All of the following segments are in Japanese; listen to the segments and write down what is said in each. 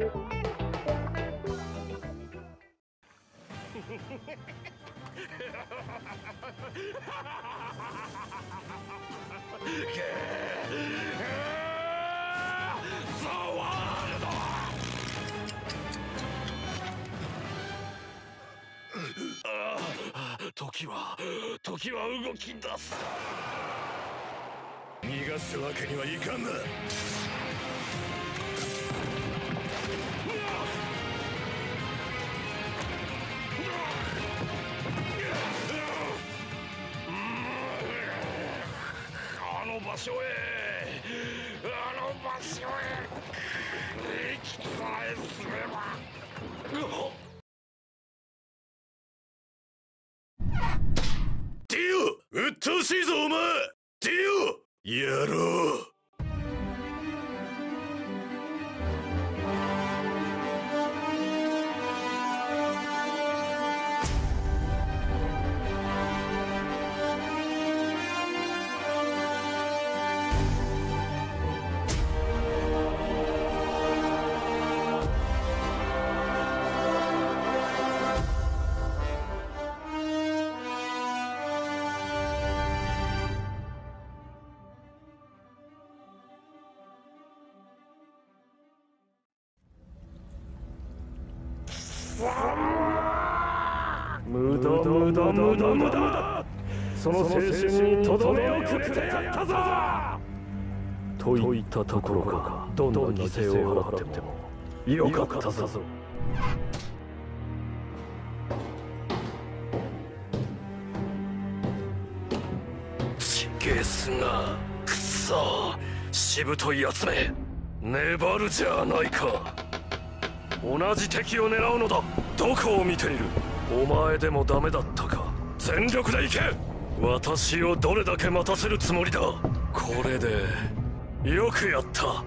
時は動き出す。逃がすわけにはいかんな。あの場所へ、あの場所へ行きさえすれば。ディオ、うっとうしいぞお前。ディオ、やろう。無駄。その青春にとどめをくれてやったぞ。といったところか。どんな犠牲を払ってもよかったぞ。ちげすな。くそ、しぶといやつめ。粘るじゃないか。同じ敵を狙うのだ。どこを見ている。お前でもダメだったか。全力で行け。私をどれだけ待たせるつもりだ。これでよくやった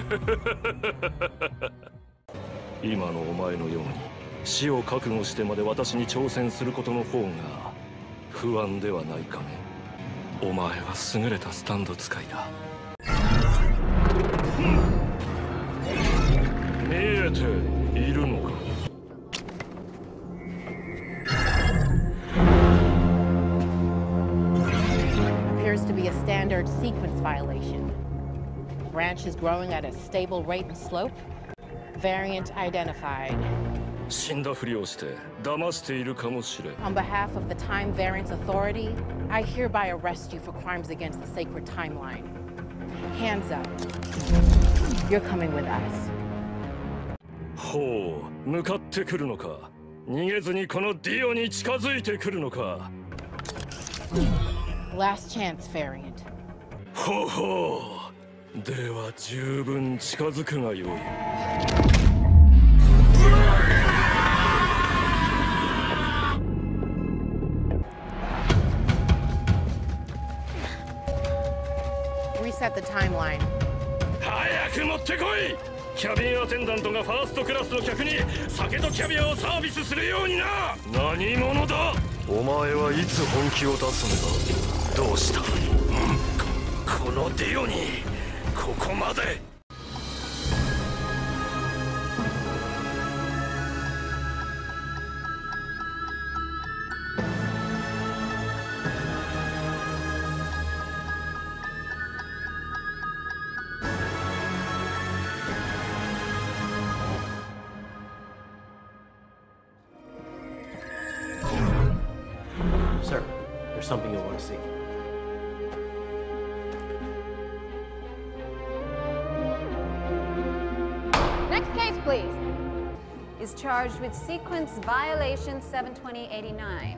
今のお前のように死を覚悟してまで私に挑戦することの方が不安ではないかね。お前は優れたスタンド使いだ。見えているのか。 Appears to be a standard sequence violation. Branch is growing at a stable rate and slope. Variant identified. 死んだふりをして騙しているかもしれん。 On behalf of the Time Variance Authority, I hereby arrest you for crimes against the sacred timeline. Hands up. You're coming with us. ほう、向かってくるのか。逃げずにこのディオに近づいてくるのか。 Last chance, Variant. ほうほう。では十分近づくがよい。 Reset the timeline. 早く持ってこい。キャビンアテンダントがファーストクラスの客に酒とキャビアをサービスするようにな。何者だ。お前はいつ本気を出すんだ。どうした。このディオにここまで。 Sir, there's something you'll want to see. Next case, please. Is charged with sequence violation 72089.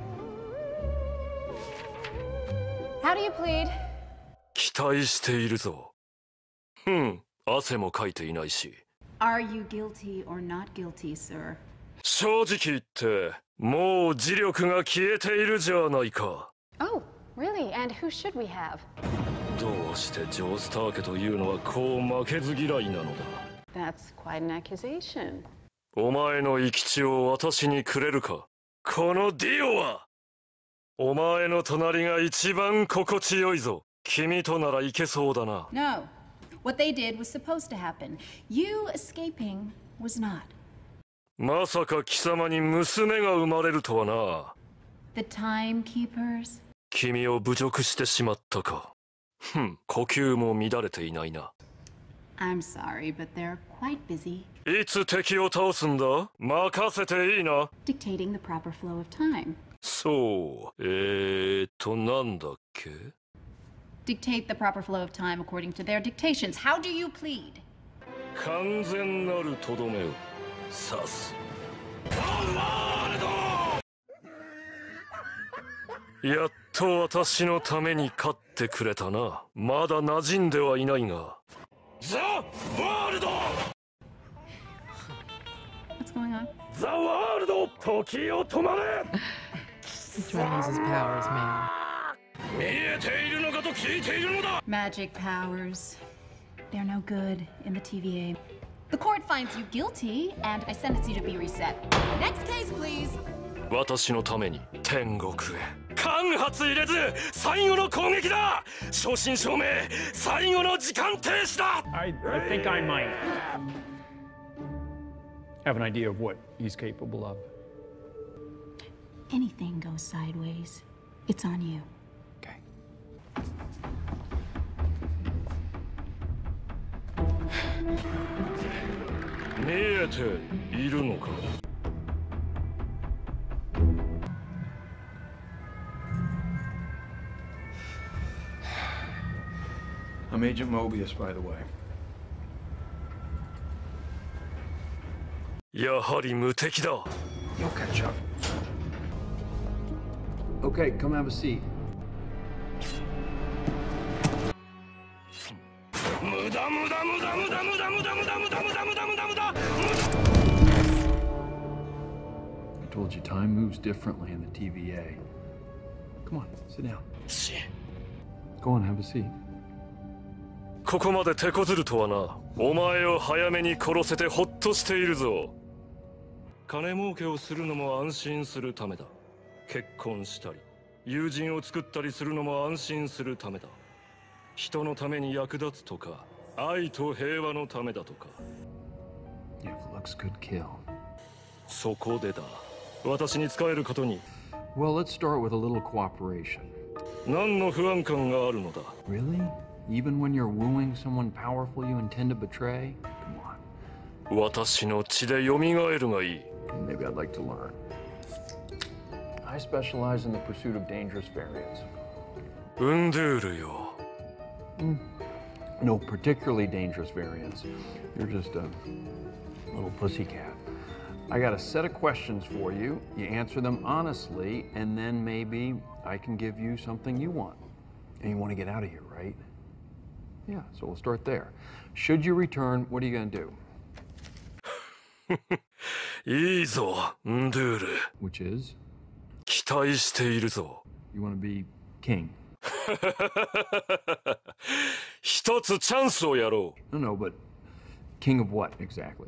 How do you plead? 期待しているぞ。汗もかいていないし。 Are you guilty or not guilty, sir? 正直言ってもう磁力が消えているじゃないか。 Oh, really? And who should we have? どうしてジョースター家というのはこう負けず嫌いなのだ。 That's quite an accusation. お前の生き血を私にくれるか。このディオはお前の隣が一番心地よいぞ。君とならいけそうだな。 No. What they did was supposed to happen. You escaping was not. まさか貴様に娘が生まれるとはな。 The timekeepers? 君を侮辱してしまったか。呼吸も乱れていないな。 I'm sorry, but they're quite busy いつ敵を倒すんだ？任せていいな。 dictating the proper flow of time. そう、なんだっけ？ Dictate the proper flow of time according to their dictations. How do you plead? 完全なるとどめを刺す。やっと私のために勝ってくれたな。まだ馴染んではいないが。ザ・ワールド！ What's going on? ザ・ワールド！時を止まれ！ He's trying to use his powers, man. 見えているのかと聞いているのだ！ Magic powers. They're no good in the TVA. The court finds you guilty, and I sentence you to be reset. Next case, please. 私のために天国へ。間髪入れず最後の攻撃だ。正真正銘最後の時間停止だ。 I think I might have an idea of what he's capable of. Anything goes sideways, it's on you. Okay. 見えているのか？ I'm Agent Mobius, by the way. やはり無敵だ。 You'll catch up. Okay, come have a seat. 無駄無駄無駄無駄無駄無駄無駄無駄無駄無駄無駄無駄無駄。 I told you time moves differently in the TVA. Come on, sit down. Go on, have a seat. ここまで手こずるとはな。お前を早めに殺せてホッとしているぞ。金儲けをするのも安心するためだ。結婚したり友人を作ったりするのも安心するためだ。人のために役立つとか愛と平和のためだとか。 Yeah, if looks could kill. そこでだ。私に仕えることに Well, let's start with a little cooperation. 何の不安感があるのだ。 Really? Even when you're wooing someone powerful you intend to betray? Come on. 私の血で蘇るがいい。 Maybe I'd like to learn. I specialize in the pursuit of dangerous variants. ウンドゥールよ。 No particularly dangerous variants. You're just a little pussycat. I got a set of questions for you. You answer them honestly, and then maybe I can give you something you want. And you want to get out of here, right? Yeah, so we'll start there. Should you return, what are you going to do? いいぞ、ウンドゥール。 Which is? 期待しているぞ。 You want to be king? 一つチャンスをやろ No, but king of what exactly?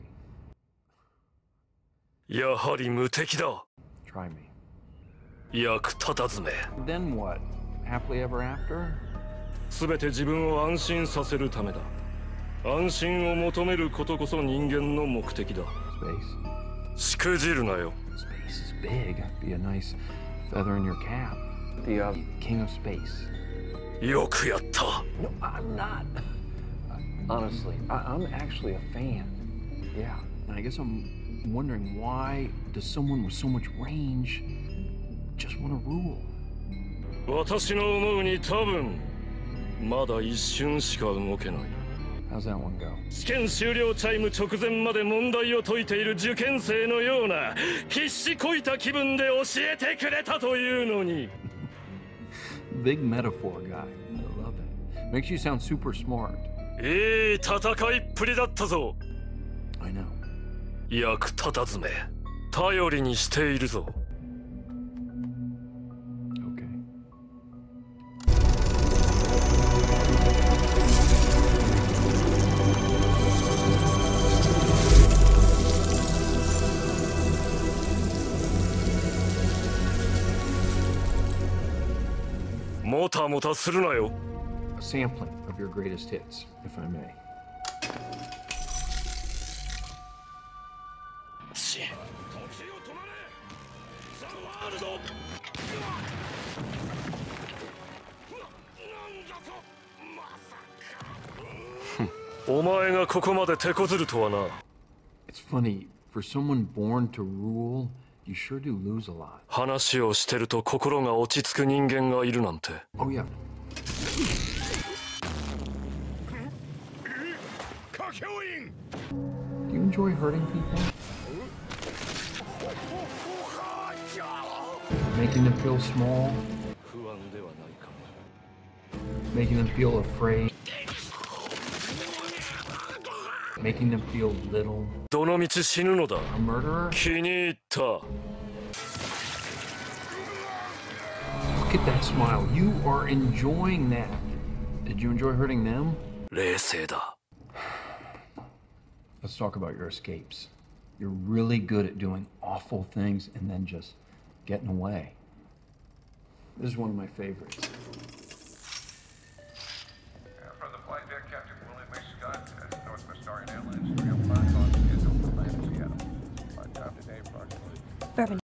う。やはり無敵だ。 Try me. 役立たずめ。 Then what? Happily ever after? すべて自分を安心させるためだ。安心を求めることこそ人間の目的だ。 Space. しくじるなよ。 Space is big. Be a nice feather in your cap. The king of space. よくやった。 No, I'm not. Honestly, I'm actually a fan. Yeah, and I guess I'm wondering why does someone with so much range just want to rule? 私の思うに多分まだ一瞬しか動けない。 How's that one go? 試験終了チャイム直前まで問題を解いている受験生のような必死こいた気分で教えてくれたというのに。 Big metaphor guy. I love it. Makes you sound super smart. いい戦いっぷりだったぞ。 I know. 役立たずめ。頼りにしているぞ。 Okay. もたもたするなよ。 A sampling of your greatest hits, if I may. お前がここまで手こずるとはな。 It's funny, for someone born to rule, you sure do lose a lot. 話をしてると心が落ち着く人間がいるなんて。 Oh, yeah. Do you enjoy hurting people? Making them feel small? 不安ではないか。 Making them feel afraid? Making them feel little? どの道死ぬのだ。 A murderer? 気に入った。 Look at that smile. You are enjoying that. Did you enjoy hurting them? 冷静だ。 Let's talk about your escapes. You're really good at doing awful things and then just getting away. This is one of my favorites. From the flight deck, Captain William A. Scott, Northwest Star Airlines 305 on schedule for Miami, Seattle. Flight time today, approximately. Bourbon.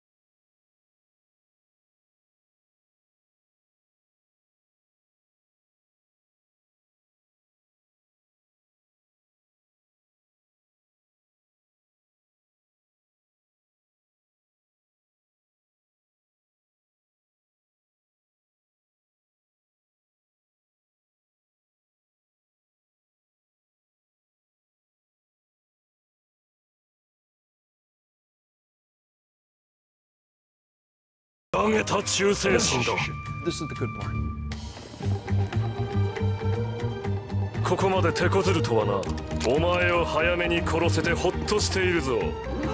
上げた忠誠心だ。 This is the good part. ここまで手こずるとはな。お前を早めに殺せてホッとしているぞ。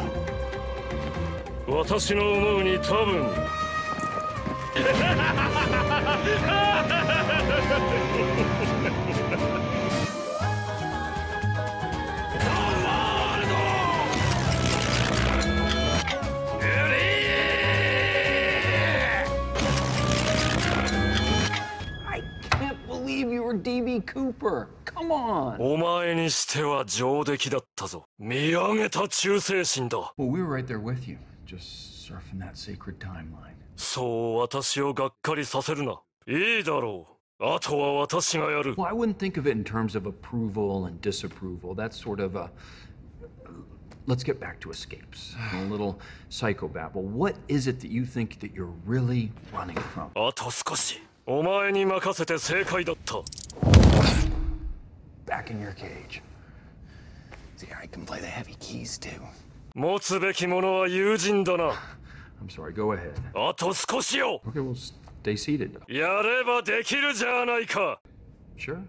私の思うに多分。 I can't believe you were DB Cooper. Come on. お前にしては上出来だったぞ。見上げた忠誠心だ。 Well, we were right there with you, just surfing that sacred timeline. そう私をがっかりさせるな。いいだろう。あとは私がやる。 Well, I wouldn't think of it in terms of approval and disapproval. That's sort of a... Let's get back to escapes. A little psychobabble. What is it that you think that you're really running from? あと少し。お前に任せて正解だった。 Back in your cage. See, I can play the heavy keys too. 持つべきものは友人だな。 I'm sorry, go ahead. あと少しよ。 Okay, well, stay seated. やればできるじゃないか。 Sure.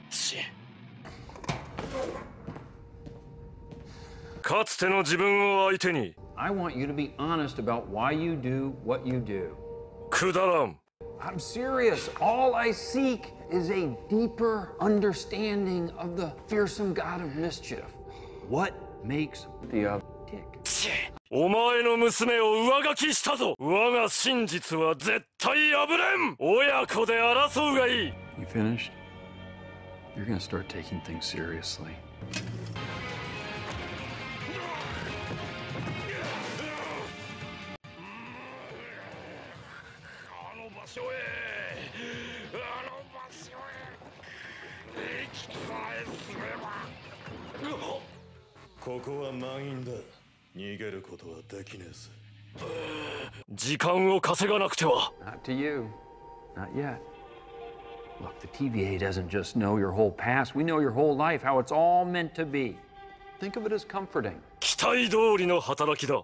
かつての自分を相手に。 I want you to be honest about why you do what you do. くだらん。 I'm serious. All I seek is a deeper understanding of the fearsome god of mischief. What makes the other tick? お前の娘を上書きしたぞ。我が真実は絶対破れん。親子で争うがいい。 You finished? You're gonna start taking things seriously. あの場所へ。あの場所へ。生きさえすれば。 ここは満員だ。逃げることはできねえぜ。 時間を稼がなくては。 Not to you. Not yet. Look, the TVA doesn't just know your whole past. We know your whole life, how it's all meant to be. Think of it as comforting. 期待通りの働きだ。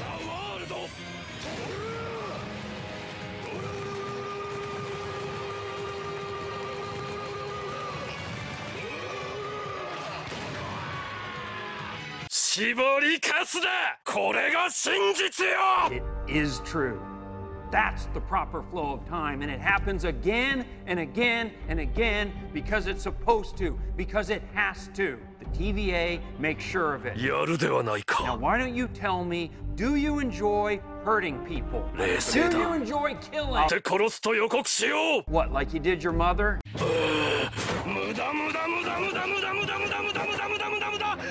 絞りかすだ。これが真実よ。 It is true. That's the proper flow of time, and it happens again and again and again because it's supposed to, because it has to. The TVA makes sure of it. やるではない Now, か。 why don't you tell me, do you enjoy hurting people? 冷 Do 静 you だ。 enjoy killing? で殺すと予告しよう。 What, like you did your mother? 無駄無駄無駄無駄無駄無駄無駄無駄無駄無駄無駄無駄。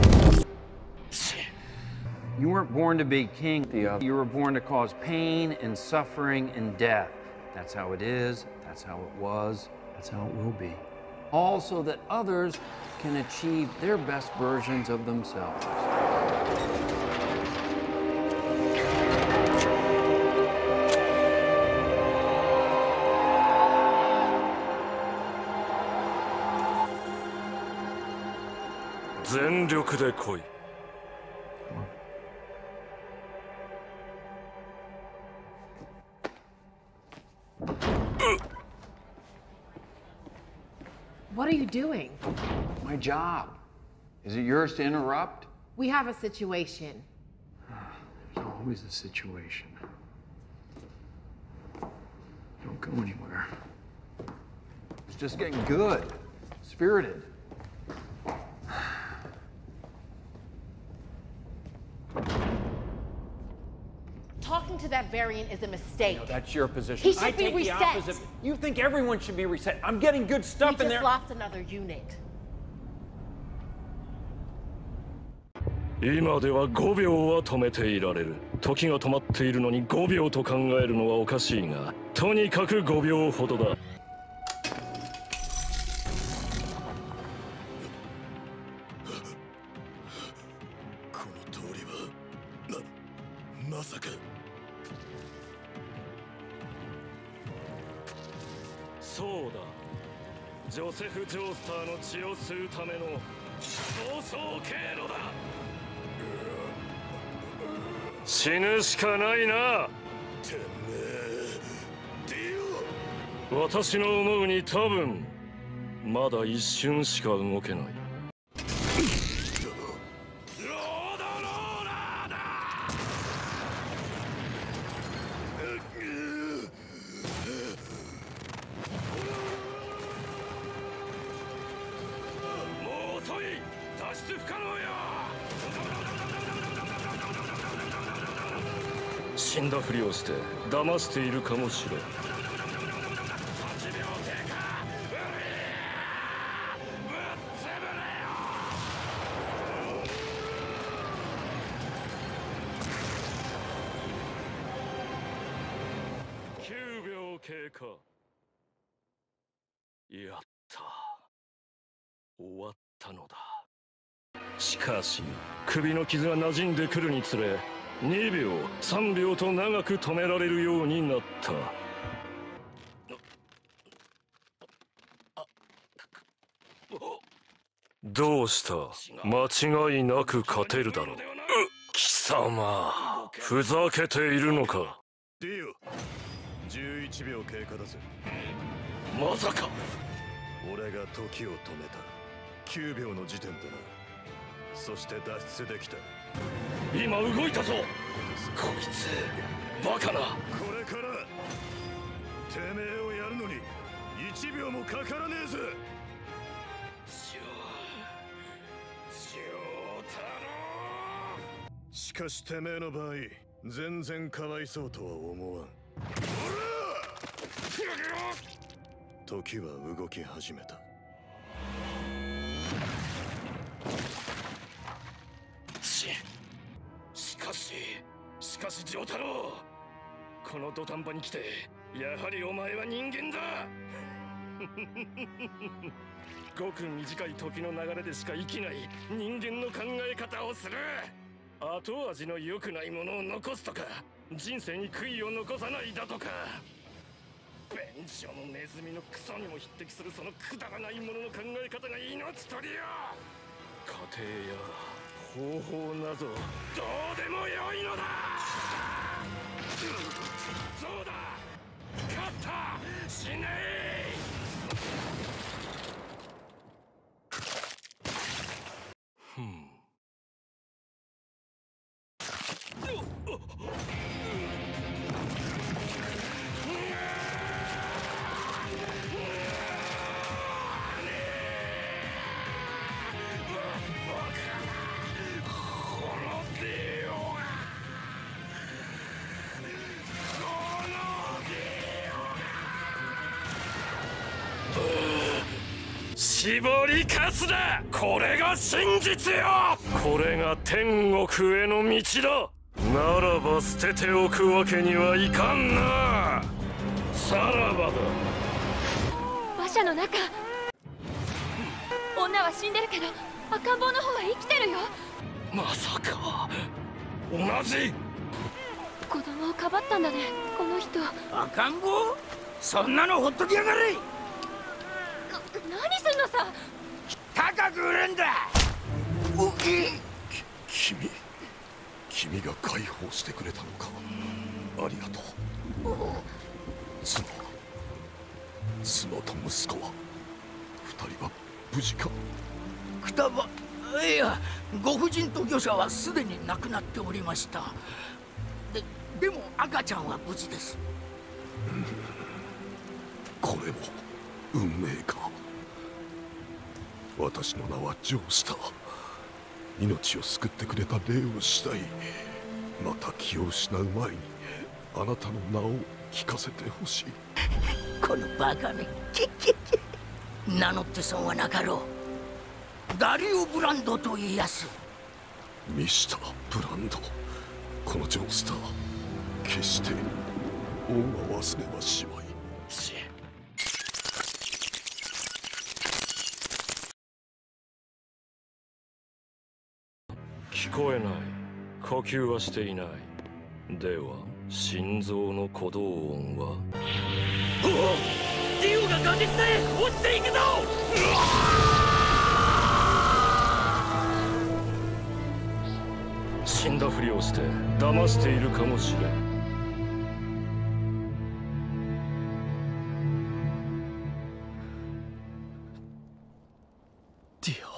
You weren't born to be king, Theo. You were born to cause pain and suffering and death. That's how it is. That's how it was. That's how it will be. all so that others can achieve their best versions of themselves. What are you doing? My job. Is it yours to interrupt? We have a situation. There's always a situation. Don't go anywhere. It's just getting good, spirited. Talking to that variant is a mistake. No, that's your position. He should I be take reset. the opposite. You think everyone should be reset. I'm getting good stuff We in just there. lost another unit. 今では5秒は止めていられる。時が止まっているのに5秒と考えるのはおかしいが、とにかく5秒ほどだ。 この通りはまさか。 そうだ。ジョセフ・ジョースターの血を吸うための逃走経路だ。死ぬしかないな。 てめえディオ。 私の思うに多分まだ一瞬しか動けない。死んだふりをして騙しているかもしれん。9秒経過。やった。終わったのだ。しかし首の傷が馴染んでくるにつれ2秒3秒と長く止められるようになった。どうした？間違いなく勝てるだろう。貴様、ふざけているのか？ ディオ、11秒経過だぜ。 まさか。 俺が時を止めた。9秒の時点でな。そして脱出できた。 今動いたぞ。こいつバカな。 これからてめえをやるのに1秒もかからねえぜ。しかしてめえの場合全然かわいそうとは思わん。時は動き始めた。 しかし丈太郎、この土壇場に来てやはりお前は人間だ。ごく短い時の流れでしか生きない人間の考え方をする。後味の良くないものを残すとか、人生に悔いを残さないだとか、便所のネズミのクソにも匹敵するそのくだらないものの考え方が命取りよ。家庭や方法などどうでもよいのだ。そうだ、勝った。死ねー。絞りかすだ。これが真実よ。これが天国への道だ。ならば捨てておくわけにはいかんな。さらばだ。 馬車の中。 女は死んでるけど赤ん坊の方は生きてるよ。 まさか同じ。 子供をかばったんだね、この人。 赤ん坊？そんなのほっときやがれ。 何すんのさ。 高く売るんだ。 君が解放してくれたのか。ありがとう。妻と息子は二人は無事か。 くたば、いや、ご婦人と御者はすでに亡くなっておりました。でも赤ちゃんは無事です。 これも運命か。私の名はジョースター。命を救ってくれた礼をしたい。また気を失う前にあなたの名を聞かせてほしい。 このバカめ。名乗って損はなかろう。ダリオ・ブランドと言いやす。 ミスター・ブランド。このジョースター、決して恩は忘れはしまい。 聞こえない。呼吸はしていない。では心臓の鼓動音は。 ディオが崖下へ落ちていくぞ。 死んだふりをして騙しているかもしれん。 ディオ。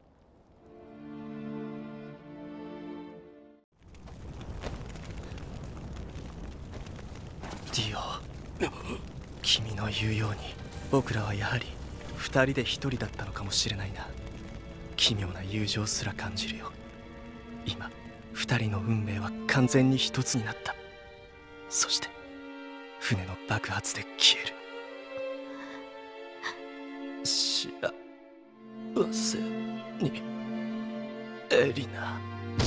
ディオ、君の言うように僕らはやはり二人で一人だったのかもしれないな。奇妙な友情すら感じるよ。今二人の運命は完全に一つになった。そして船の爆発で消える。幸せにエリナ。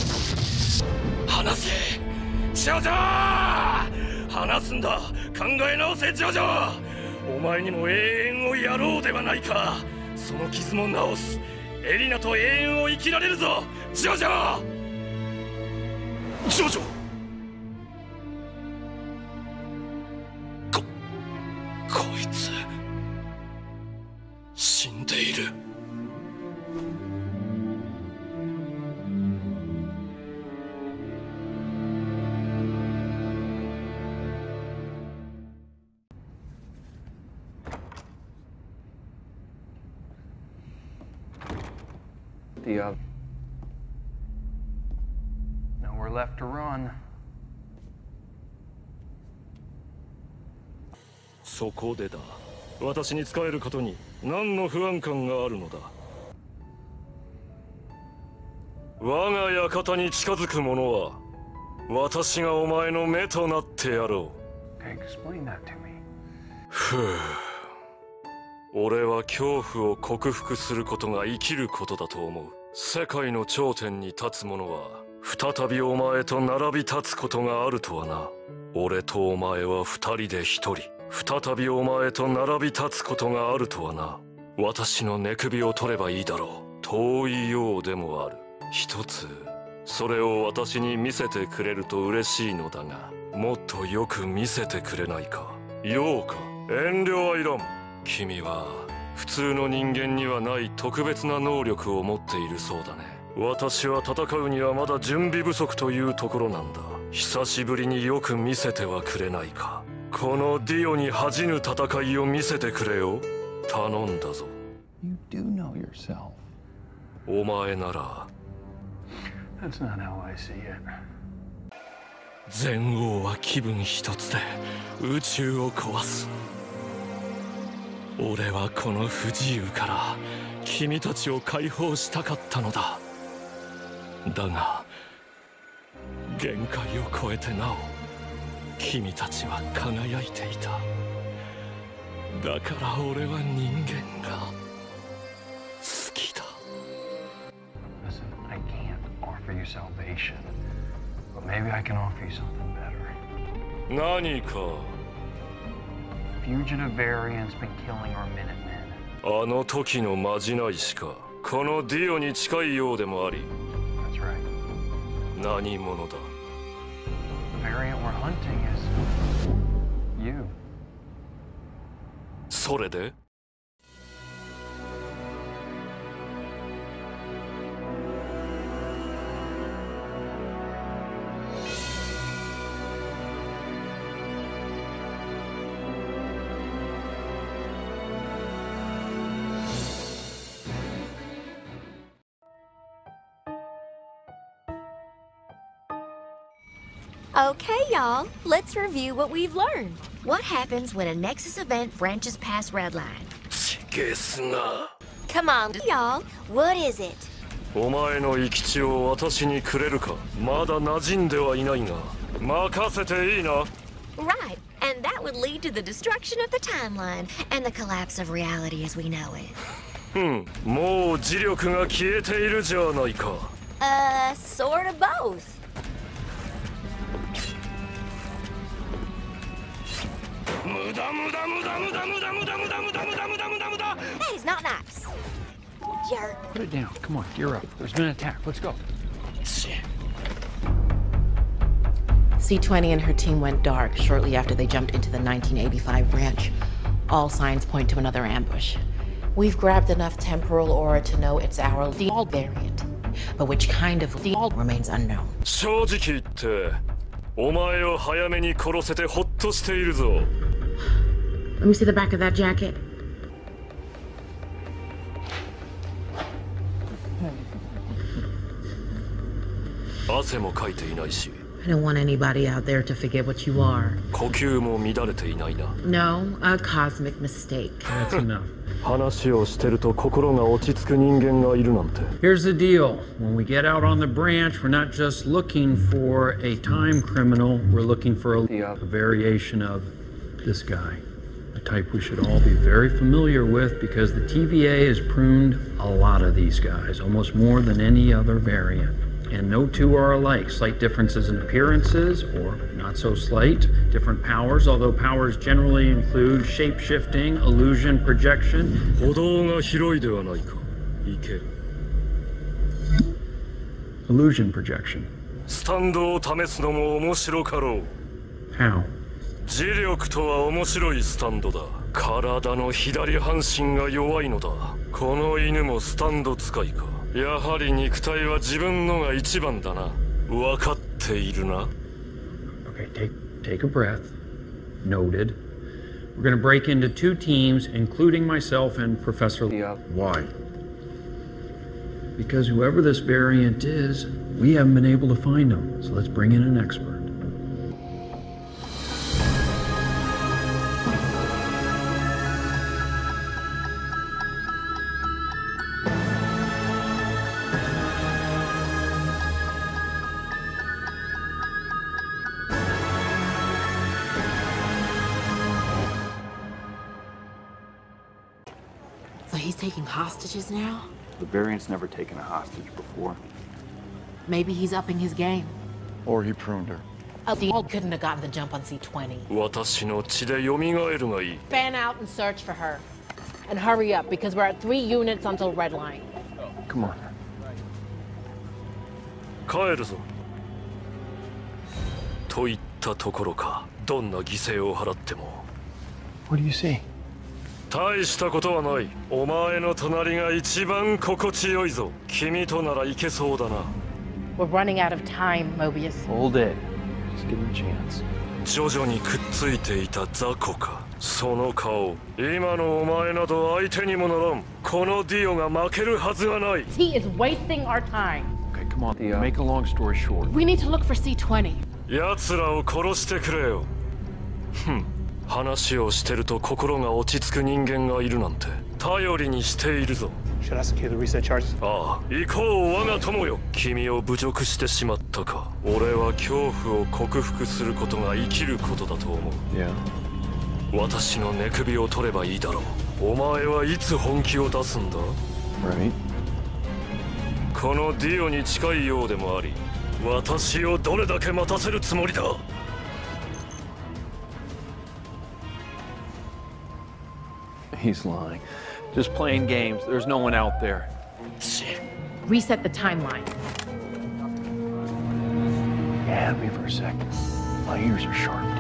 話せジョジョ。話すんだ。考え直せジョジョ。お前にも永遠をやろうではないか。その傷も治す。エリナと永遠を生きられるぞジョジョ。ジョジョ。こいつ死んでいる。 Nowhere left to run. そこでだ。私に仕えることに何の不安感があるのだ。我が館に近づく者は私がお前の目となってやろう。 Explain that to me. ふう。俺は恐怖を克服することが生きることだと思う。世界の頂点に立つ者は再びお前と並び立つことがあるとはな。俺とお前は二人で一人、再びお前と並び立つことがあるとはな。私の寝首を取ればいいだろう。遠いようでもある。一つそれを私に見せてくれると嬉しいのだが、もっとよく見せてくれないか。ようか。遠慮はいらん。君は普通の人間にはない特別な能力を持っているそうだね。私は戦うにはまだ準備不足というところなんだ。久しぶりによく見せてはくれないか。このディオに恥じぬ戦いを見せてくれよ。頼んだぞ。 You do know yourself. お前なら。 That's not how I see it. 全王は気分一つで宇宙を壊す。俺はこの不自由から君たちを解放したかったのだ。だが限界を超えてなお君たちは輝いていた。だから俺は人間が好きだ。 Listen, I can't offer you salvation, but maybe I can offer you something better. 何か。 Fugitive variant's been killing our Minutemen. あの時のまじないしか。 このディオに近いようでもあり。 That's right. 何者だ。 The variant we're hunting is you. それで Okay, y'all, let's review what we've learned. What happens when a Nexus event branches past Redline? ちげすな。 Come on, y'all, what is it? お前の生き地を私にくれるか。まだ馴染んではいないが、任せていいな。 Right, and that would lead to the destruction of the timeline and the collapse of reality as we know it. もう磁力が消えているじゃないか。 Sort of both. 無駄無駄無駄無駄無駄無駄無駄無駄無駄無駄無駄無駄。 That is not nice. Jerk. Put it down. Come on, gear up. There's been an attack. Let's go. C20 and her team went dark shortly after they jumped into the 1985 branch. All signs point to another ambush. We've grabbed enough temporal aura to know it's our Diol variant, but which kind of Diol remains unknown. 正直言って、お前を早めに殺せてホッとしているぞ。 Let me see the back of that jacket. I don't want anybody out there to forget what you are. 呼吸も乱れていないな。 No, a cosmic mistake. That's enough. 話をしてると心が落ち着く人間がいるなんて。 Here's the deal. When we get out on the branch, we're not just looking for a time criminal, we're looking for a variation of this guy. A type we should all be very familiar with because the TVA has pruned a lot of these guys, almost more than any other variant. And no two are alike. Slight differences in appearances, or not so slight. Different powers, although powers generally include shape-shifting, illusion, projection. 歩道が広いではないか。行け。 Illusion projection. スタンドを試すのも面白かろう。 How? 磁力とは面白いスタンドだ。体の左半身が弱いのだ。この犬もスタンド使いか。 やはり肉体は自分のが一番だな。分かっているな。 Okay, take a breath. Noted. We're going to break into two teams, including myself and Professor. Why? Because whoever this variant is, we haven't been able to find him. So let's bring in an expert. So he's taking hostages now? The variant's never taken a hostage before. Maybe he's upping his game. Or he pruned her. Diol couldn't have gotten the jump on C20. 私の血で蘇るがいい。 Fan out and search for her. And hurry up, because we're at 3 units until Redline. Come on. 帰るぞ。といったところか。どんな犠牲を払っても。 What do you see? 大したことはない。お前の隣が一番心地よいぞ。君とならいけそうだな。 We're running out of time, Mobius. Hold it. Just give him a chance. 徐々にくっついていた雑魚か。その顔。今のお前など相手にもならん。このディオが負けるはずがない。 He is wasting our time. Okay, come on. Make a long story short. We need to look for C20. 奴らを殺してくれよ。話をしてると心が落ち着く人間がいるなんて頼りにしているぞ。 Should I secure the reset charges? ああ、行こう我が友よ。君を侮辱してしまったか。俺は恐怖を克服することが生きることだと思う。 Yeah. 私の寝首を取ればいいだろう。お前はいつ本気を出すんだ？ Right. このディオに近いようでもあり、私をどれだけ待たせるつもりだ。 He's lying. Just playing games. There's no one out there. Reset the timeline. Yeah, me for a second. My ears are sharp, too.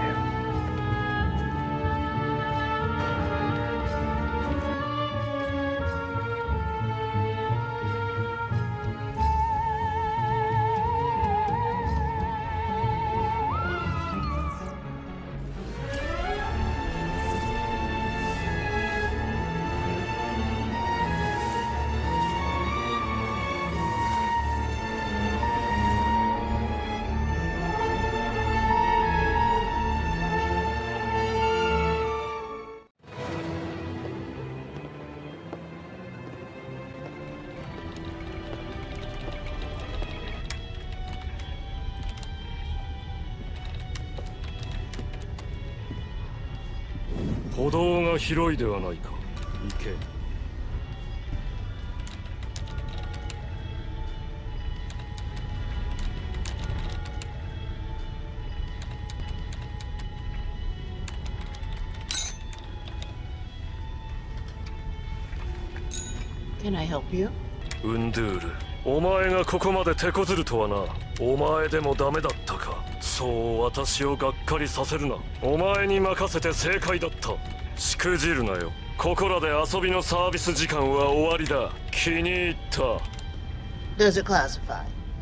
歩道が広いではないか。行け。 Can I help you? ウンドゥール、お前がここまで手こずるとはな。お前でもダメだったか。そう私をがっかりさせるな。お前に任せて正解だった。しくじるなよ。ここらで遊びのサービス時間は終わりだ。気に入った。 Does it classify?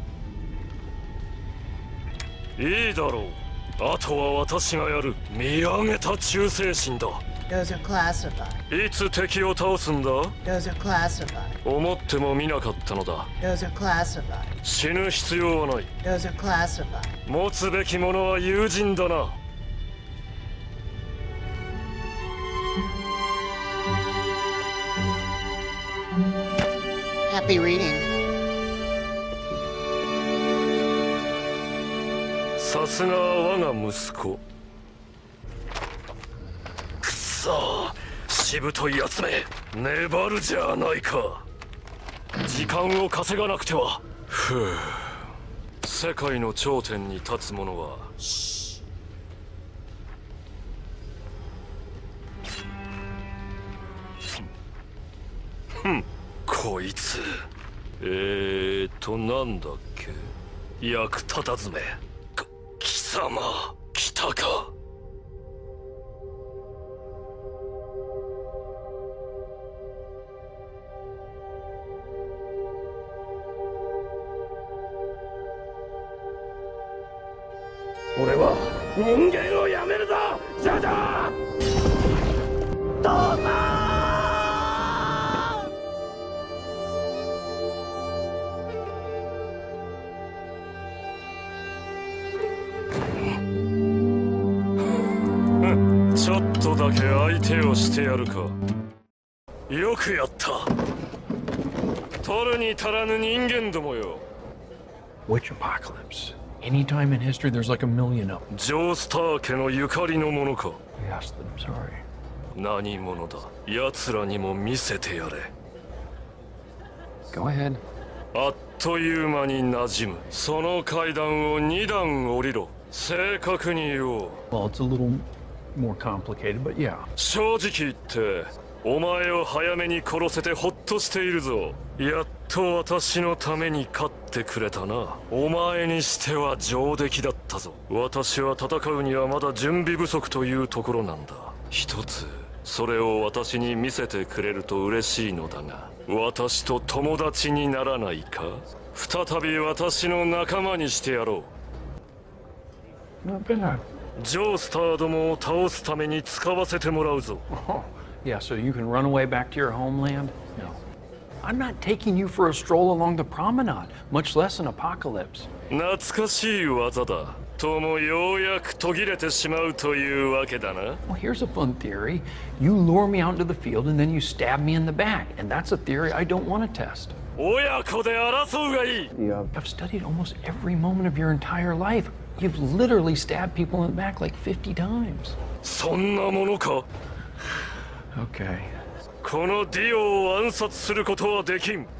いいだろう。あとは私がやる。見上げた忠誠心だ。 Does it classify? いつ敵を倒すんだ？ Does it classify? 思っても見なかったのだ。 Does it classify? 死ぬ必要はない。 Does it classify? 持つべきものは友人だな。 Happy reading. さすが我が息子。くそ、しぶといやつめ、粘るじゃないか。時間を稼がなくては。ふう、世界の頂点に立つ者はこいつなんだっけ。役立たずめ。貴様来たか。俺は人間をやめるぞ。ジャジャー父さん。ちょっとだけ相手をしてやるか。よくやった。取るに足らぬ人間どもよ。 Which apocalypse? Anytime in history, there's like a million of them. ジョースター家のゆかりのものか。 Yes, I'm sorry. 何者だ。奴らにも見せてやれ。 Go ahead. あっという間に馴染む。その階段を2段降りろ。正確に言おう。 Well, it's a little more complicated, but yeah. 正直言って、お前を早めに殺せてほっとしているぞ。やっと私のために勝ってくれたな。お前にしては上出来だったぞ。私は戦うにはまだ準備不足というところなんだ。一つ、それを私に見せてくれると嬉しいのだが、私と友達にならないか？再び私の仲間にしてやろう。 Not bad. ジョースターどもを倒すために使わせてもらうぞ。 Oh, yeah, so you can run away back to your homeland? No. I'm not taking you for a stroll along the promenade, much less an apocalypse. 懐かしい技だ。ともようやく途切れてしまうというわけだな。 Well, here's a fun theory. You lure me out into the field and then you stab me in the back. And that's a theory I don't want to test. 親子で争うがいい。 I've studied almost every moment of your entire life. You've literally stabbed people in the back like 50 times. そんなものか。 Okay. このディオを暗殺することはできん。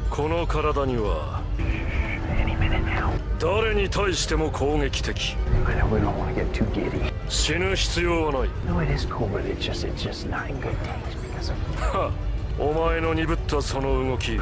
この体には誰に対しても攻撃的。死ぬ必要はない。はっ、お前の鈍ったその動き。いい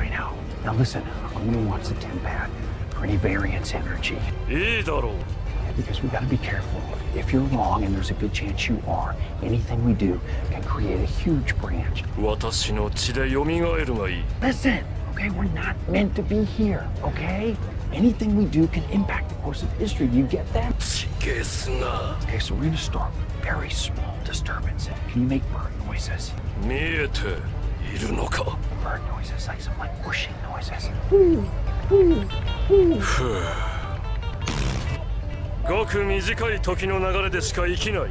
だろう。 Because we gotta be careful. If you're wrong, and there's a good chance you are, anything we do can create a huge branch. 私の血で蘇るがいい。 Listen, okay, we're not meant to be here, okay? Anything we do can impact the course of history. Do you get that? Okay, so we're gonna start with very small disturbances. Can you make bird noises? 見えているのか? Bird noises, like some like whooshing noises. ごく短い時の流れでしか生きない。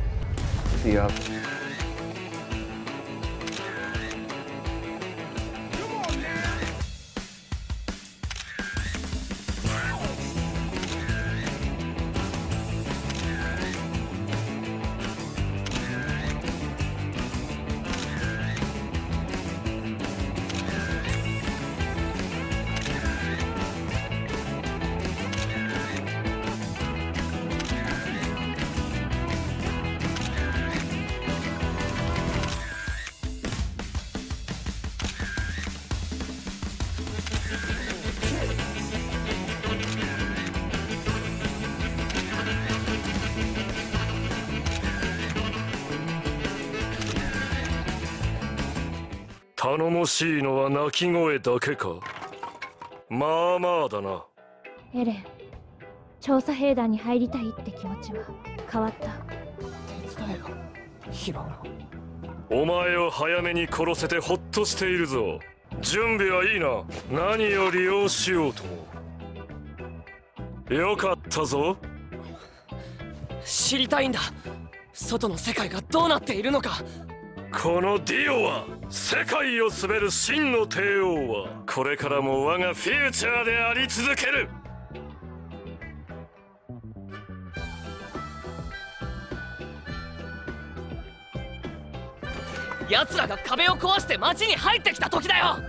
頼もしいのは鳴き声だけか。まあまあだな。 エレン、調査兵団に入りたいって気持ちは変わった。 手伝えよ、ヒロラ。 お前を早めに殺せてホッとしているぞ。準備はいいな。何を利用しようとも。よかったぞ。 知りたいんだ。外の世界がどうなっているのか。 このディオは世界を統べる真の帝王はこれからも我がフューチャーであり続ける。 奴らが壁を壊して街に入ってきた時だよ。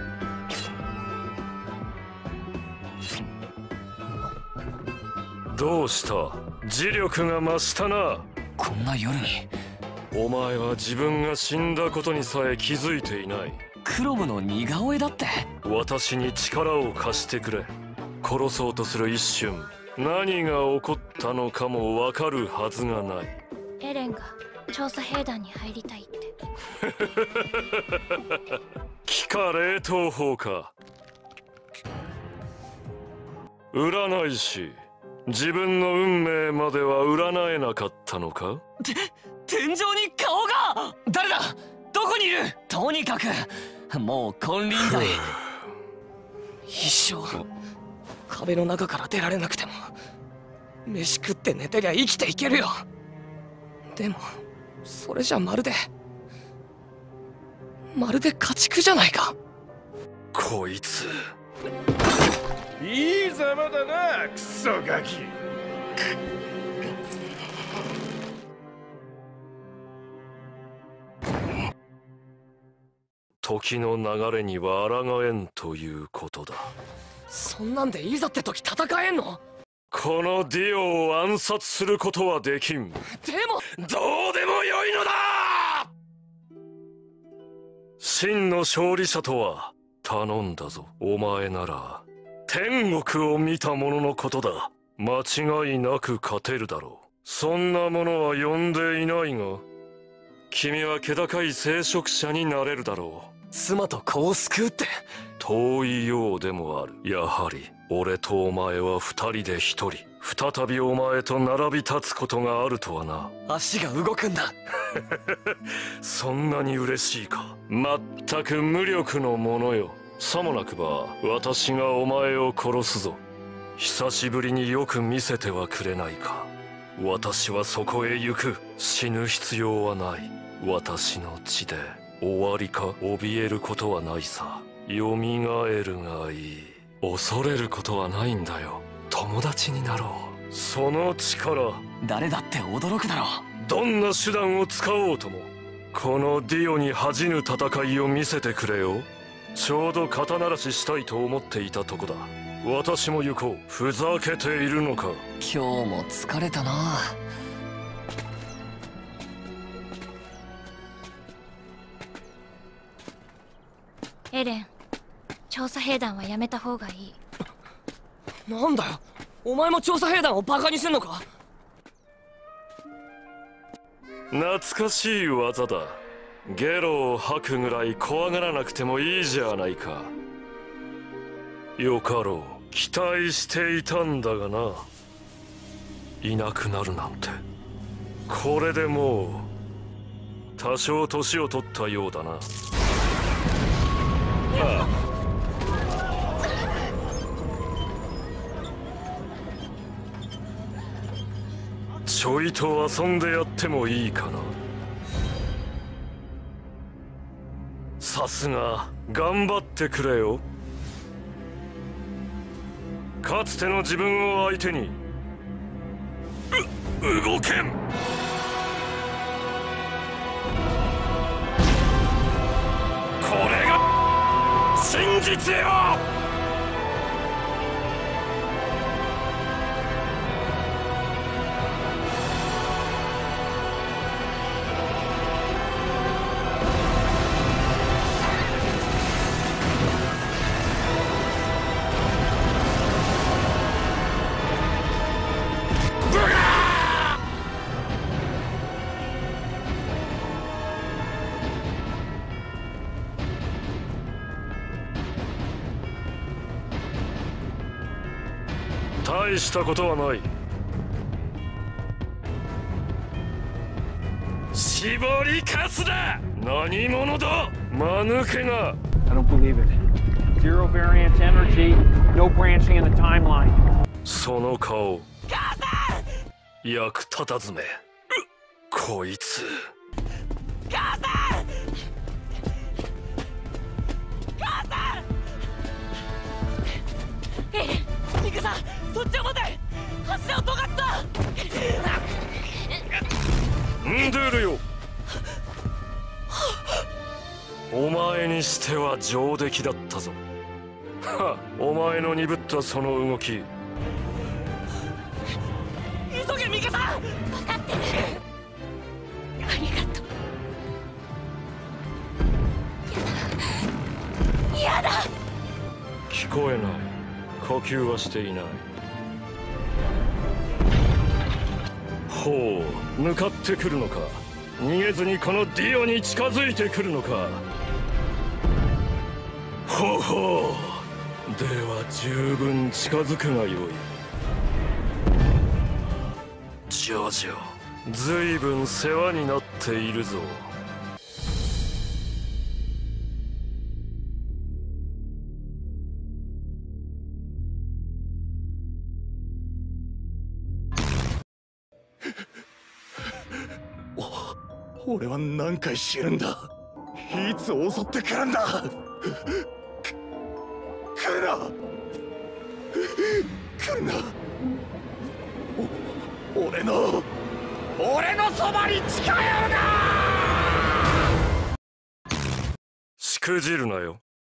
どうした？磁力が増したな。 こんな夜に。 お前は自分が死んだことにさえ気づいていない。 クロムの似顔絵だって。 私に力を貸してくれ。殺そうとする一瞬、何が起こったのかもわかるはずがない。 エレンが調査兵団に入りたいって。 気化冷凍法か。占い師、自分の運命までは占えなかったのか？ 天井に顔が！誰だ？どこにいる？とにかくもう金輪際一生壁の中から出られなくても飯食って寝てりゃ生きていけるよ。でもそれじゃまるで家畜じゃないか。 こいついいざまだな、クソガキ。 時の流れには抗えんということだ。 そんなんでいざって時戦えんの？ このディオを暗殺することはできん。 でもどうでもよいのだ。真の勝利者とは頼んだぞ。お前なら天国を見た者のことだ。間違いなく勝てるだろう。そんなものは呼んでいないが、君は気高い聖職者になれるだろう。 妻と子を救うって遠いようでもある。やはり俺とお前は二人で一人、再びお前と並び立つことがあるとはな。 足が動くんだ。 そんなに嬉しいか。まったく無力のものよ。さもなくば私がお前を殺すぞ。久しぶりによく見せてはくれないか。私はそこへ行く。死ぬ必要はない。私の血で終わりか。怯えることはないさ。よみがえるがいい。恐れることはないんだよ。友達になろう。その力、 誰だって驚くだろう。 どんな手段を使おうともこのディオに恥じぬ戦いを見せてくれよ。 ちょうど肩慣らししたいと思っていたとこだ。私も行こう。ふざけているのか。 今日も疲れたな。 エレン、調査兵団はやめた方がいい。 なんだよ、お前も調査兵団をバカにすんのか。 懐かしい技だ。ゲロを吐くぐらい怖がらなくてもいいじゃないか。よかろう。期待していたんだがな。いなくなるなんて。これでもう多少年を取ったようだな。はあ、ちょいと遊んでやってもいいかな。さすが頑張ってくれよ。かつての自分を相手に動けん。これが真実よ。大したことはない。絞りかすだ。何者だ、間抜けが。 I don't believe it. Zero variance energy, no branching in the timeline. その顔、役立たずめ。こいつ。 母さん！母さん！エレン、ミカさん、そっちを待て！柱を尖った！ ンドゥールよ。お前にしては上出来だったぞ。はっ、お前の鈍ったその動き。 急げミカさん！分かってる。ありがとう。やだ。 聞こえない。呼吸はしていない。ほう、向かってくるのか。逃げずにこのディオに近づいてくるのか。ほうほう、では十分近づくがよい。ジョジョ、ずいぶん世話になっているぞ。 俺は何回知るんだ。いつ襲ってくるんだ。来るな。来るな。俺のそばに近寄るな。 しくじるなよ。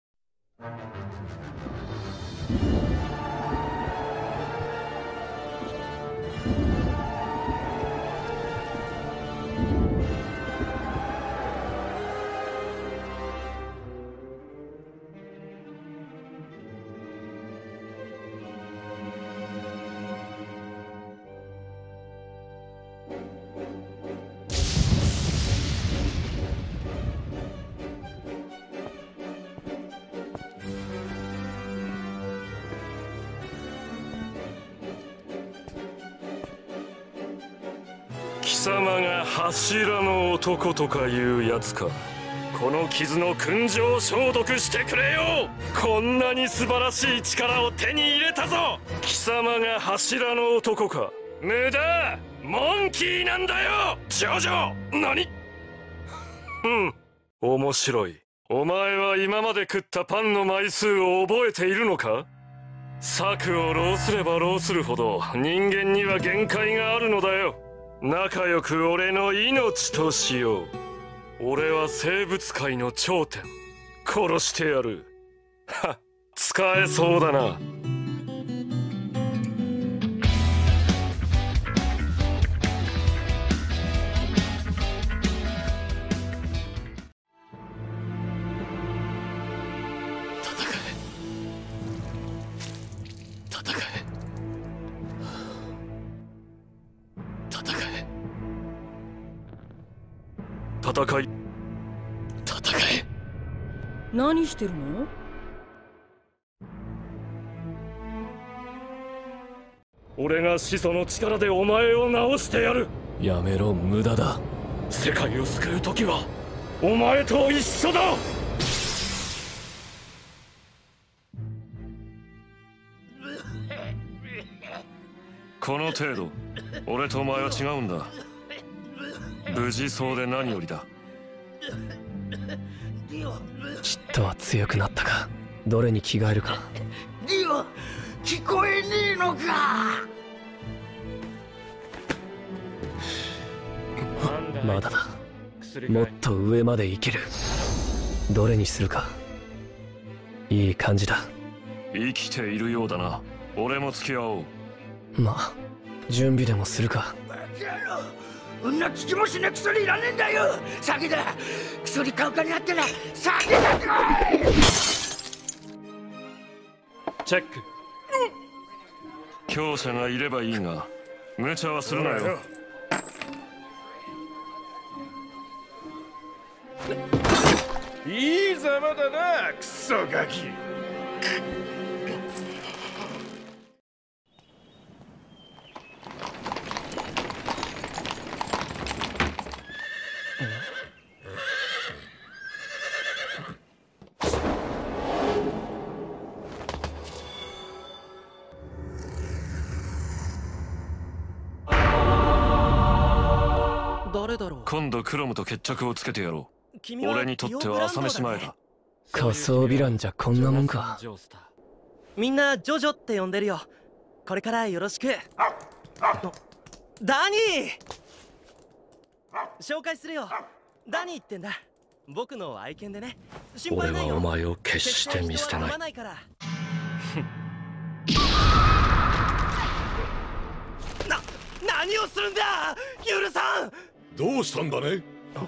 貴様が柱の男とかいうやつか。この傷の燻蒸消毒してくれよ。こんなに素晴らしい力を手に入れたぞ。貴様が柱の男か。無駄、モンキーなんだよ。ジョジョ、何？面白い。お前は今まで食ったパンの枚数を覚えているのか？策を浪すれば浪するほど人間には限界があるのだよ。仲良く俺の命としよう。俺は生物界の頂点、 殺してやる。は、使えそうだな。戦い。 何してるの？ 俺が始祖の力でお前を治してやる。 やめろ、無駄だ。 世界を救う時はお前と一緒だ。この程度、俺とお前は違うんだ。無事そうで何よりだ。 ちっとは強くなったか。どれに着替えるか。 ディオ、聞こえねえのか。 まだだ。もっと上まで行ける。どれにするか。いい感じだ。 生きているようだな。俺も付き合おう。 まあ、準備でもするか。 んな聞きもしねえ薬いらねえんだよ。酒だ。薬買うかになったら酒だかい。 チェック。強者がいればいいが無茶はするなよ。 いいざまだな、クソガキ。 今度クロムと決着をつけてやろう。俺にとっては朝飯前だ。 仮想ヴィランじゃこんなもんか。 みんなジョジョって呼んでるよ。これからよろしく。ダニー、紹介するよ。ダニーってんだ。僕の愛犬でね。 俺はお前を決して見捨てない。 何をするんだ、ユルさん。 どうしたんだね。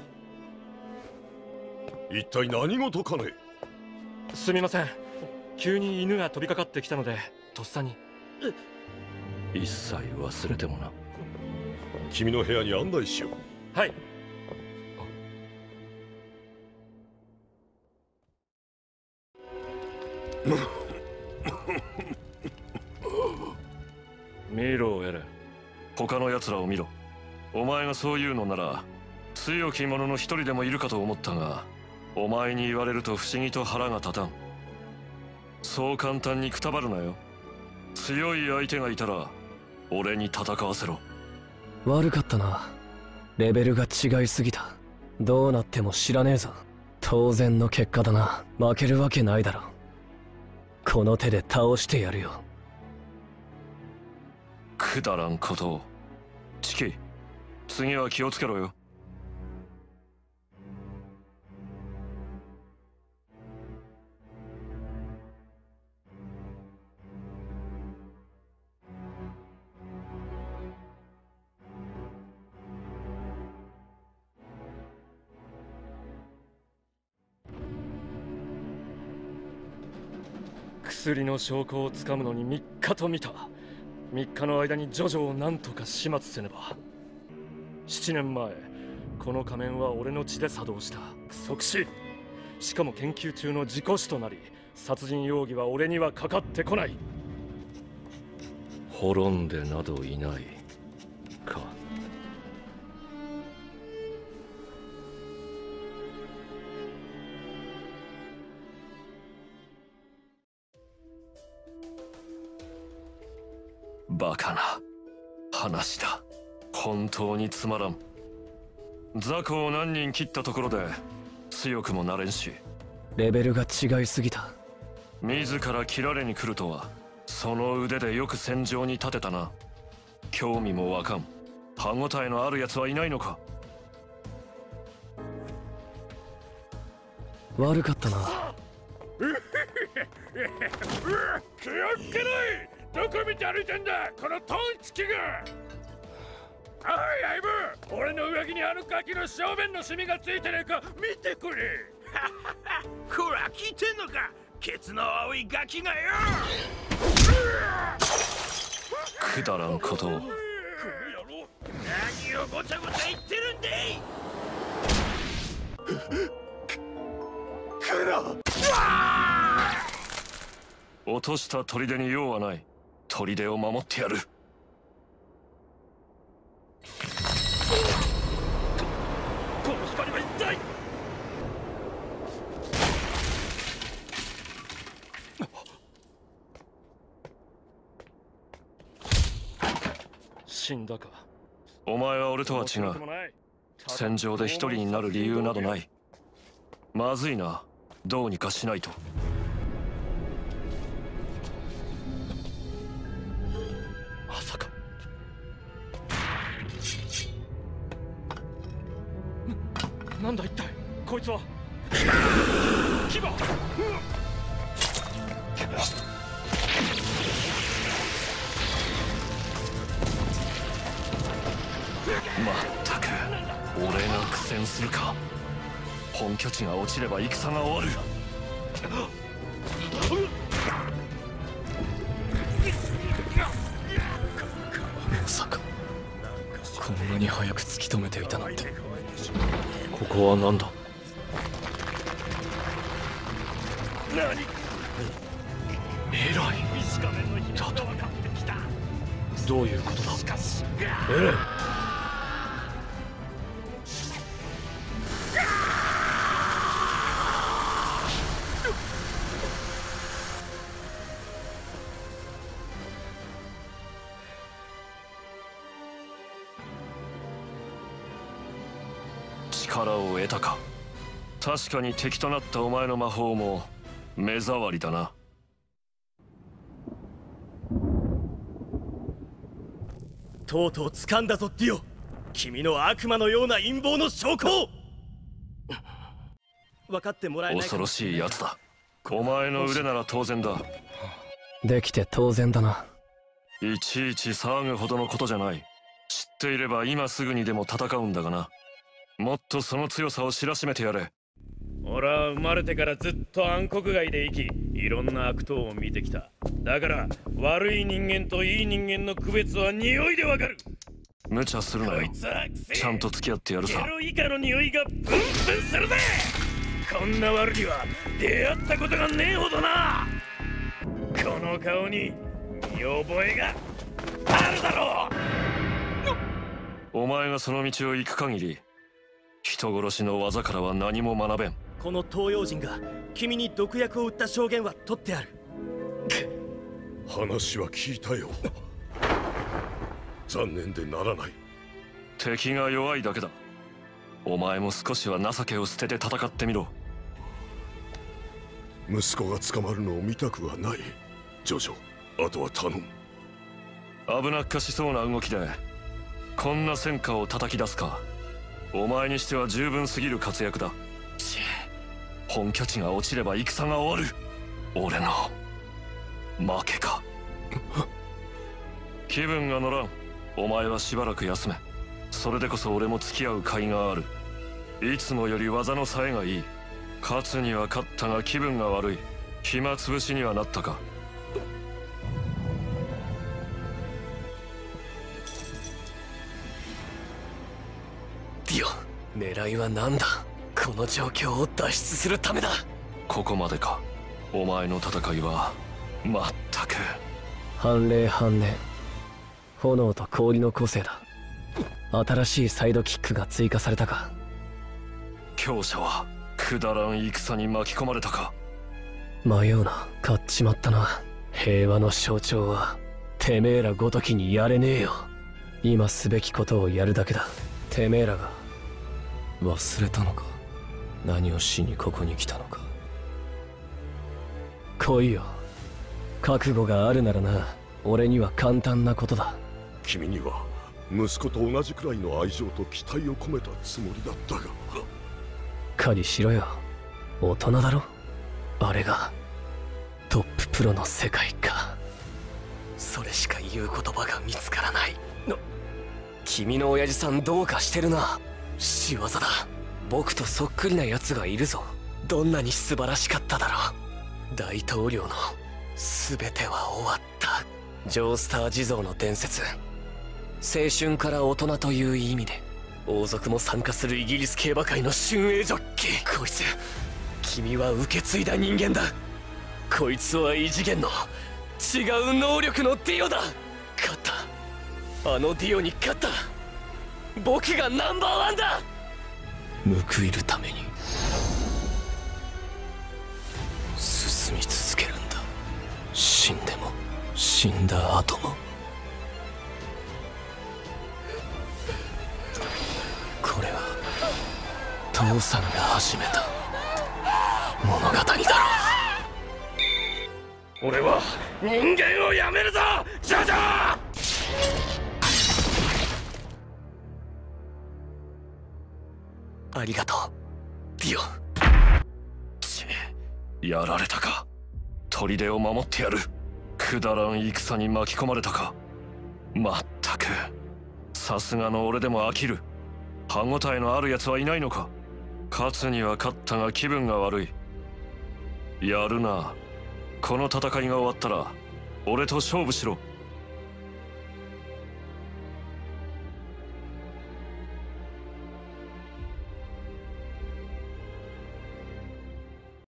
一体何事かね。 すみません、急に犬が飛びかかってきたのでとっさに。一切忘れてもな。 君の部屋に案内しよう。 はい。見ろエレン、他の奴らを見ろ。お前がそう言うのなら強き者の一人でもいるかと思ったが、お前に言われると不思議と腹が立たん。そう簡単にくたばるなよ。強い相手がいたら俺に戦わせろ。 悪かったな。レベルが違いすぎた。どうなっても知らねえぞ。当然の結果だな。負けるわけないだろ。この手で倒してやるよ。 くだらんことを。チキ、次は気をつけろよ。薬の証拠をつかむのに3日と見た。3日の間にジョジョを何とか始末せねば。7年前、この仮面は俺の血で作動した。即死。しかも研究中の事故死となり、殺人容疑は俺にはかかってこない。滅んでなどいないか。バカな話だ。本当につまらん。雑魚を何人切ったところで強くもなれんし。 レベルが違いすぎた。 自ら切られに来るとは、その腕でよく戦場に立てたな。興味もわかん。歯応えのあるやつはいないのか。 悪かったな。 気をつけない。どこ見て歩いてんだこのトンチキが。おい相棒、俺の上着にあのガキの正面のシミがついてねえか見てくれ。 ほら聞いてんのか、ケツの青いガキがよ。 くだらんことを。 何をごちゃごちゃ言ってるんでい。 くら落とした砦に用はない。砦を守ってやる。この光は一体。死んだか。お前は俺とは違う。戦場で一人になる理由などない。まずいな。どうにかしないと。まさか。なんだ一体こいつは。牙。まったく俺が苦戦するか。本拠地が落ちれば戦が終わる。 まさかこんなに早く突き止めていたなんて。ここは何だ。 何。 偉いだと。どういうことだ。偉い。 力を得たか。確かに敵となったお前の魔法も目障りだな。 とうとう掴んだぞディオ。君の悪魔のような陰謀の証拠を。分かってもらえない。 恐ろしいやつだ。お前の腕なら当然だ。 できて当然だな。 いちいち騒ぐほどのことじゃない。知っていれば今すぐにでも戦うんだがな。もっとその強さを知らしめてやれ。 俺は生まれてからずっと暗黒街で生き、いろんな悪党を見てきた。だから悪い人間といい人間の区別は匂いでわかる。 無茶するなよ。ちゃんと付き合ってやるさ。 ゲロイカの匂いがブンブンするぜ。こんな悪には出会ったことがねえほどな。この顔に見覚えがあるだろう。 お前がその道を行く限り人殺しの技からは何も学べん。 この東洋人が君に毒薬を売った証言は取ってある。 話は聞いたよ。残念でならない。 敵が弱いだけだ。お前も少しは情けを捨てて戦ってみろ。 息子が捕まるのを見たくはない。ジョジョ、あとは頼む。 危なっかしそうな動きでこんな戦果を叩き出すか。お前にしては十分すぎる活躍だ。本拠地が落ちれば戦が終わる。俺の負けか。気分が乗らん。お前はしばらく休め。それでこそ俺も付き合う甲斐がある。いつもより技の冴えがいい。勝つには勝ったが気分が悪い。暇つぶしにはなったか。 ディオ、狙いは何だ。この状況を脱出するためだ。 ここまでか。お前の戦いはまったく。 半霊半念、炎と氷の個性だ。新しいサイドキックが追加されたか。 強者はくだらん戦に巻き込まれたか。 迷うな、勝っちまったな。平和の象徴はてめえらごときにやれねえよ。今すべきことをやるだけだ。てめえらが忘れたのか。何をしにここに来たのか。来いよ。覚悟があるならな。俺には簡単なことだ。 君には息子と同じくらいの愛情と期待を込めたつもりだったが。 狩りしろよ。 大人だろ。あれがトッププロの世界か。それしか言う言葉が見つからない。君の親父さんどうかしてるな。仕業だ。僕とそっくりな奴がいるぞ。どんなに素晴らしかっただろう。大統領の全ては終わった。ジョースター地蔵の伝説、青春から大人という意味で王族も参加するイギリス競馬界の俊英ジョッキー。こいつ、君は受け継いだ人間だ。こいつは異次元の違う能力のディオだ。勝った。あのディオに勝った。僕がナンバーワンだ。報いるために進み続けるんだ。死んでも死んだ後も。これは父さんが始めた物語だろう。 俺は人間をやめるぞ、ジョジョ。 ありがとう、ディオ。 やられたか。砦を守ってやる。くだらん戦に巻き込まれたか。まったく、さすがの俺でも飽きる。歯応えのあるやつはいないのか。勝つには勝ったが気分が悪い。やるな。この戦いが終わったら俺と勝負しろ。